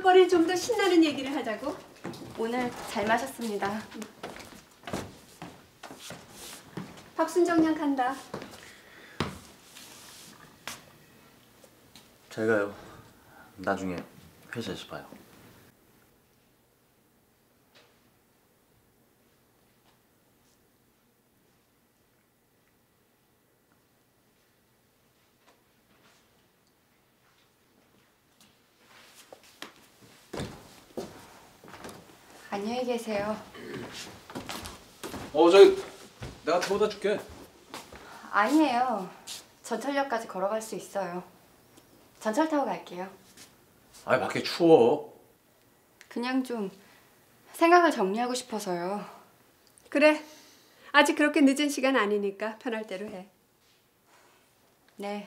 다음번엔 좀 더 신나는 얘기를 하자고. 오늘 잘 마셨습니다. 박순정 양 간다. 잘 가요. 나중에 회사에서 봐요. 안녕히 계세요. 저기 내가 태워다 줄게. 아니에요. 전철역까지 걸어갈 수 있어요. 전철 타고 갈게요. 아이 밖에 추워. 그냥 좀 생각을 정리하고 싶어서요. 그래. 아직 그렇게 늦은 시간 아니니까 편할 대로 해. 네.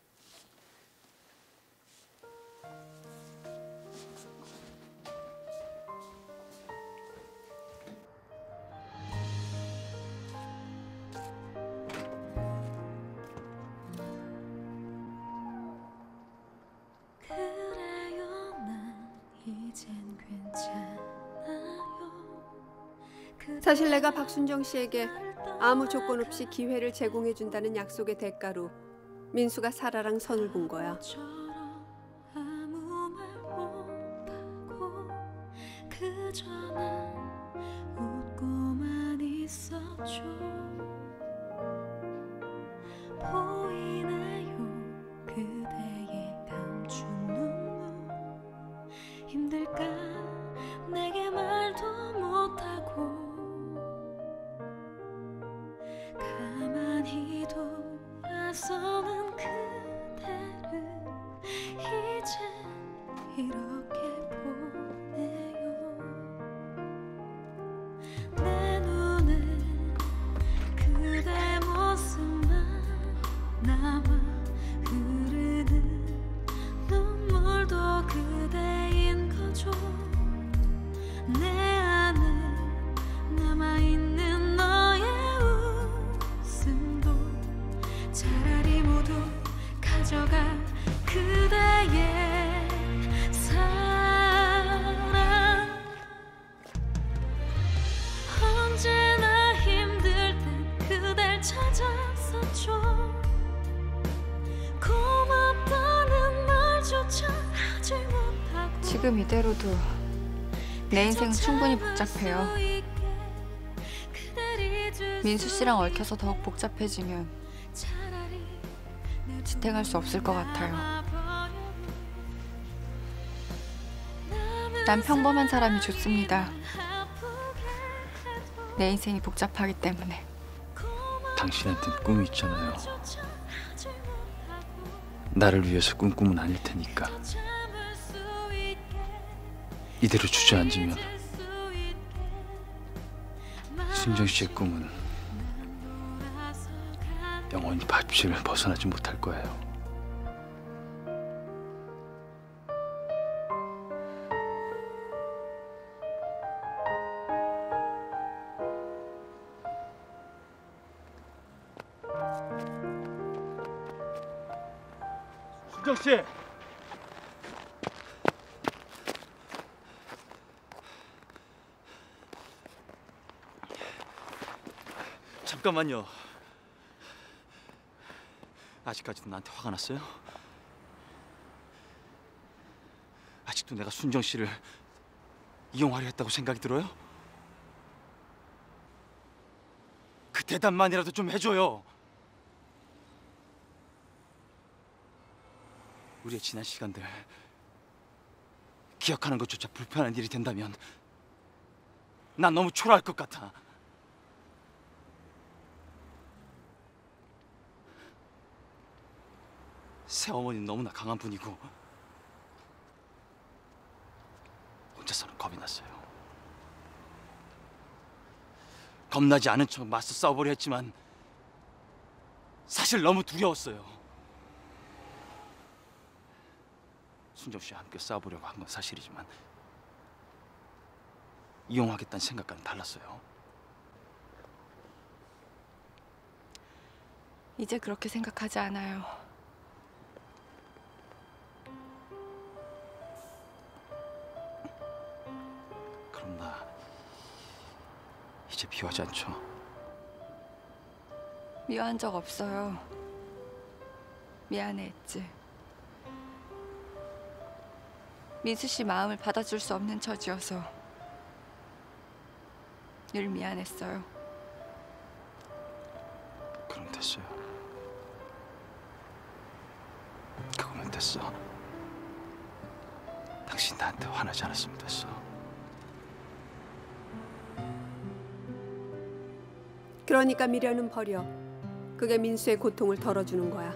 사실 내가 박순정 씨에게 아무 조건 없이 기회를 제공해 준다는 약속의 대가로 민수가 사라랑 선을 본 거야. 내게 말도 못하고 가만히 돌아서는 그대를 이제 이렇게 보네요. 내 눈에 그대 모습만 남아 흐르는 눈물도 그대인 거죠. 내 안에 남아있는 너의 웃음도 차라리 모두 가져가. 그대의 사랑 언제나 힘들 땐 그댈 찾았었죠. 고맙다는 말조차 하지 못하고 지금 이대로도 내 인생은 충분히 복잡해요. 민수 씨랑 얽혀서 더욱 복잡해지면 지탱할 수 없을 것 같아요. 난 평범한 사람이 좋습니다. 내 인생이 복잡하기 때문에. 당신한텐 꿈이 있잖아요. 나를 위해서 꿈꾸면 아닐 테니까. 이대로 주저앉으면 순정 씨의 꿈은 영원히 밭집을 벗어나지 못할 거예요. 순정 씨. 잠깐만요. 아직까지도 나한테 화가 났어요? 아직도 내가 순정 씨를 이용하려 했다고 생각이 들어요? 그 대답만이라도 좀 해줘요. 우리의 지난 시간들 기억하는 것조차 불편한 일이 된다면 난 너무 초라할 것 같아. 새어머니는 너무나 강한 분이고 혼자서는 겁이 났어요. 겁나지 않은 척 맞서 싸워보려 했지만 사실 너무 두려웠어요. 순정 씨와 함께 싸워보려고 한 건 사실이지만 이용하겠다는 생각과는 달랐어요. 이제 그렇게 생각하지 않아요. 이제 미워하지 않죠? 미워한 적 없어요. 미안해했지. 민수 씨 마음을 받아줄 수 없는 처지여서 늘 미안했어요. 그럼 됐어요. 그거면 됐어. 당신 나한테 화나지 않았으면 됐어. 그러니까 미련은 버려. 그게 민수의 고통을 덜어주는 거야.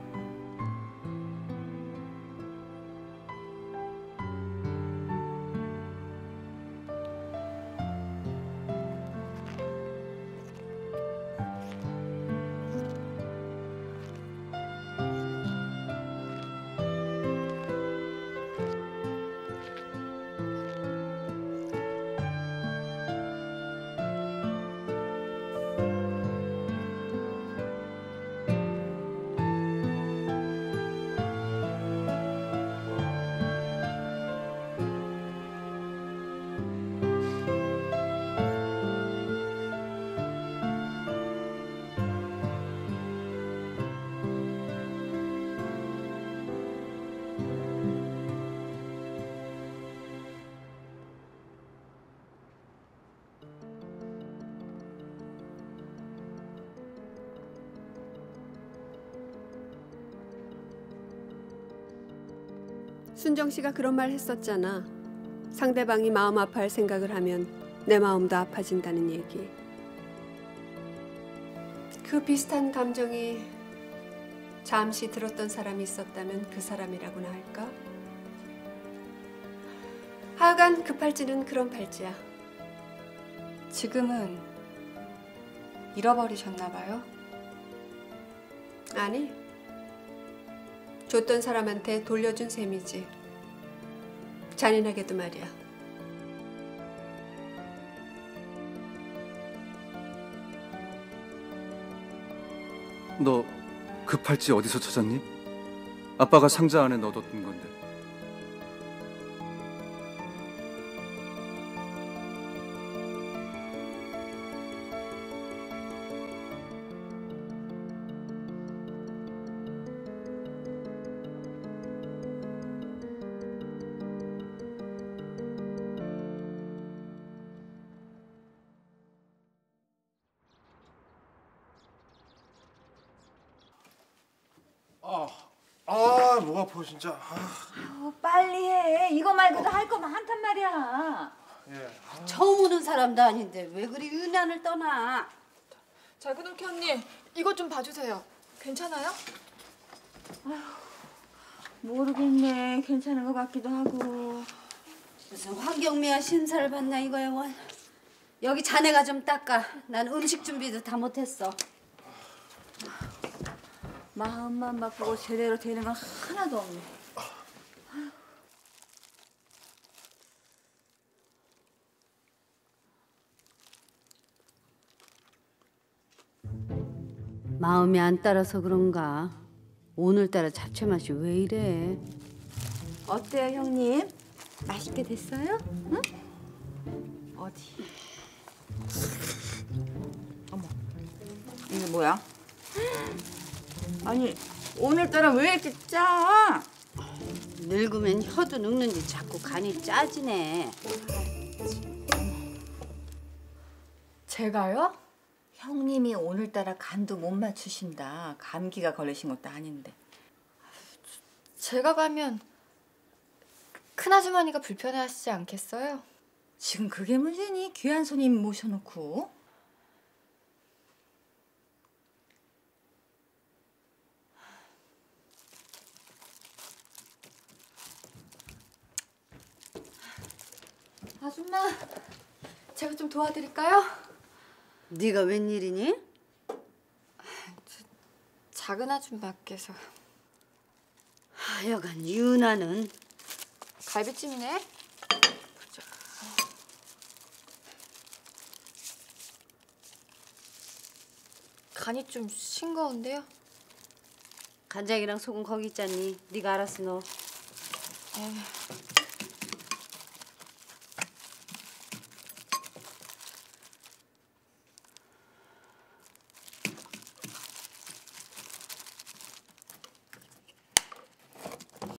순정 씨가 그런 말 했었잖아. 상대방이 마음 아파할 생각을 하면 내 마음도 아파진다는 얘기. 그 비슷한 감정이 잠시 들었던 사람이 있었다면 그 사람이라고나 할까? 하여간 그 팔찌는 그런 팔찌야. 지금은 잃어버리셨나 봐요. 아니, 줬던 사람한테 돌려준 셈이지. 잔인하게도 말이야. 너 그 팔찌 어디서 찾았니? 아빠가 상자 안에 넣어뒀던 건데. 목 아파 진짜. 빨리 해. 이거 말고도 할 거 많단 말이야. 처음 오는 사람도 아닌데 왜 그리 유난을 떠나? 잘그놓기 언니, 이것 좀 봐주세요. 괜찮아요? 모르겠네. 괜찮은 것 같기도 하고. 무슨 황경미야 신사를 받나 이거야 원. 여기 자네가 좀 닦아. 난 음식 준비도 다 못했어. 마음만 바쁘고 제대로 되는 건 하나도 없네. 마음이 안 따라서 그런가. 오늘따라 잡채 맛이 왜 이래? 어때요, 형님? 맛있게 됐어요? 응? 어디? 어머, 이게 뭐야? 아니, 오늘따라 왜 이렇게 짜? 늙으면 혀도 늙는지 자꾸 간이 짜지네. 제가요? 형님이 오늘따라 간도 못 맞추신다. 감기가 걸리신 것도 아닌데. 제가 가면 큰아주머니가 불편해하시지 않겠어요? 지금 그게 문제니? 귀한 손님 모셔놓고. 아줌마, 제가 좀 도와드릴까요? 네가 웬일이니? 작은 아줌마께서. 하여간 유나는 갈비찜이네. 보자. 간이 좀 싱거운데요? 간장이랑 소금 거기 있잖니. 네가 알아서 넣어. 에휴.